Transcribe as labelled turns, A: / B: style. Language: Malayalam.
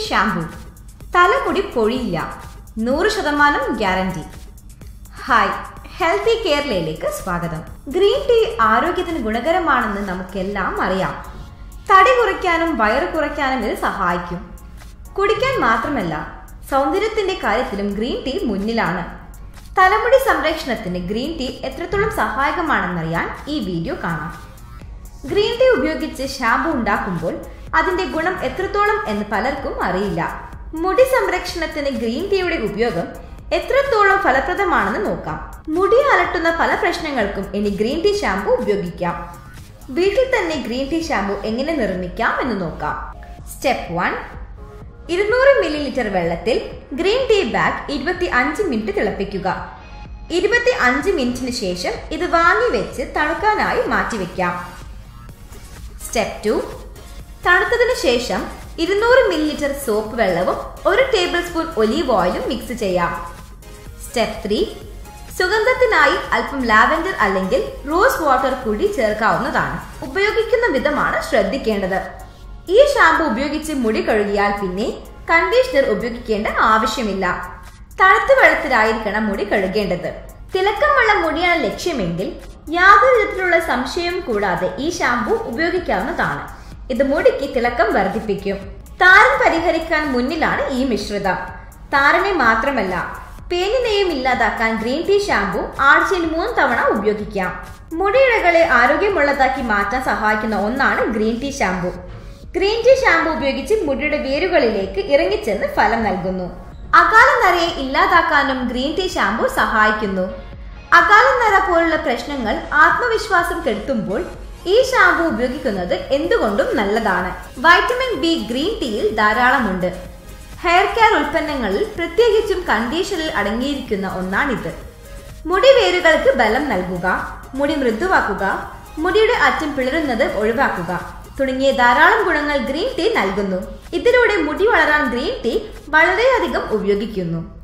A: ഷാംപൂ. തലമുടി പൊഴിയില്ല, 100% ഗ്യാരണ്ടി. ഹായ്, ഹെൽത്തി കേരളയിലേക്ക് സ്വാഗതം. ഗ്രീൻ ടീ ആരോഗ്യത്തിന് ഗുണകരമാണെന്ന് നമുക്കെല്ലാം അറിയാം. തടി കുറയ്ക്കാനും വയറ് കുറയ്ക്കാനും ഇത് സഹായിക്കും. കുടിക്കാൻ മാത്രമല്ല, സൗന്ദര്യത്തിന്റെ കാര്യത്തിലും ഗ്രീൻ ടീ മുന്നിലാണ്. തലമുടി സംരക്ഷണത്തിന് ഗ്രീൻ ടീ എത്രത്തോളം സഹായകമാണെന്നറിയാൻ ഈ വീഡിയോ കാണാം. ഗ്രീൻ ടീ ഉപയോഗിച്ച് ഷാംപൂ ഉണ്ടാക്കുമ്പോൾ അതിന്റെ ഗുണം എത്രത്തോളം എന്ന് പലർക്കും അറിയില്ല. മുടി സംരക്ഷണത്തിന് ഗ്രീൻ ടീയുടെ ഉപയോഗം എത്രത്തോളം ഫലപ്രദമാണെന്ന് നോക്കാം. മുടി അലട്ടുന്ന പല പ്രശ്നങ്ങൾക്കും ഇനി ഗ്രീൻ ടീ ഷാംപൂ ഉപയോഗിക്കാം. വീട്ടിൽ തന്നെ ഗ്രീൻ ടീ ഷാംപൂ എങ്ങനെ നിർമ്മിക്കാം എന്ന് നോക്കാം. സ്റ്റെപ്പ് 1. 200 ml വെള്ളത്തിൽ ഗ്രീൻ ടീ ബാഗ് 25 മിനിറ്റ് തിളപ്പിക്കുക. 25 മിനിറ്റിന് ശേഷം ഇത് വാങ്ങി വെച്ച് തണുക്കാനായി മാറ്റിവെക്കാം. സ്റ്റെപ്പ് 2. തണുത്തതിനു ശേഷം 200 ml സോപ്പ് വെള്ളവും 1 ടേബിൾ സ്പൂൺ ഒലീവ് ഓയിലും മിക്സ് ചെയ്യാം. സ്റ്റെപ്പ് 3. സുഗന്ധത്തിനായി അല്പം ലാവെൻഡർ അല്ലെങ്കിൽ റോസ് വാട്ടർ കൂടി ചേർക്കാവുന്നതാണ്. ഉപയോഗിക്കുന്ന വിധമാണ് ശ്രദ്ധിക്കേണ്ടത്. ഈ ഷാംപൂ ഉപയോഗിച്ച് മുടി കഴുകിയാൽ പിന്നെ കണ്ടീഷണർ ഉപയോഗിക്കേണ്ട ആവശ്യമില്ല. തണുത്ത വെള്ളത്തിലായിരിക്കണം മുടി കഴുകേണ്ടത്. തിളക്കമുള്ള മുടിയാണ് ലക്ഷ്യമെങ്കിൽ യാതൊരു വിധത്തിലുള്ള സംശയവും കൂടാതെ ഈ ഷാംപൂ ഉപയോഗിക്കാവുന്നതാണ്. ഇത് മുടിക്ക് തിളക്കം വർദ്ധിപ്പിക്കും. താരൻ പരിഹരിക്കാൻ മുന്നിലാണ് ഈ മിശ്രിതം. താരനെ മാത്രമല്ല, പേനിനെയും ഇല്ലാതാക്കാൻ ഗ്രീൻ ടീ ഷാംപൂ ആഴ്ചയിൽ 3 തവണ ഉപയോഗിക്കാം. മുടിയിഴകളെ ആരോഗ്യമുള്ളതാക്കി മാറ്റാൻ സഹായിക്കുന്ന ഒന്നാണ് green tea shampoo. Green tea shampoo ഉപയോഗിച്ച് മുടിയുടെ വേരുകളിലേക്ക് ഇറങ്ങിച്ചെന്ന് ഫലം നൽകുന്നു. അകാല നരയെ ഇല്ലാതാക്കാനും ഗ്രീൻ ടീ ഷാംപൂ സഹായിക്കുന്നു. അകാല നര പോലുള്ള പ്രശ്നങ്ങൾ ആത്മവിശ്വാസം കെടുത്തുമ്പോൾ ഈ ഷാംപൂ ഉപയോഗിക്കുന്നത് എന്തുകൊണ്ടും നല്ലതാണ്. വൈറ്റമിൻ ബി ഗ്രീൻ ടീയിൽ ധാരാളമുണ്ട്. ഹെയർ കെയർ ഉൽപ്പന്നങ്ങളിൽ പ്രത്യേകിച്ചും കണ്ടീഷനിൽ അടങ്ങിയിരിക്കുന്ന ഒന്നാണിത്. മുടി വേരുകൾക്ക് ബലം നൽകുക, മുടി മൃദുവാക്കുക, മുടിയുടെ അറ്റം പിളരുന്നത് ഒഴിവാക്കുക തുടങ്ങിയ ധാരാളം ഗുണങ്ങൾ ഗ്രീൻ ടീ നൽകുന്നു. ഇതിലൂടെ മുടി വളരാൻ ഗ്രീൻ ടീ വളരെയധികം ഉപയോഗിക്കുന്നു.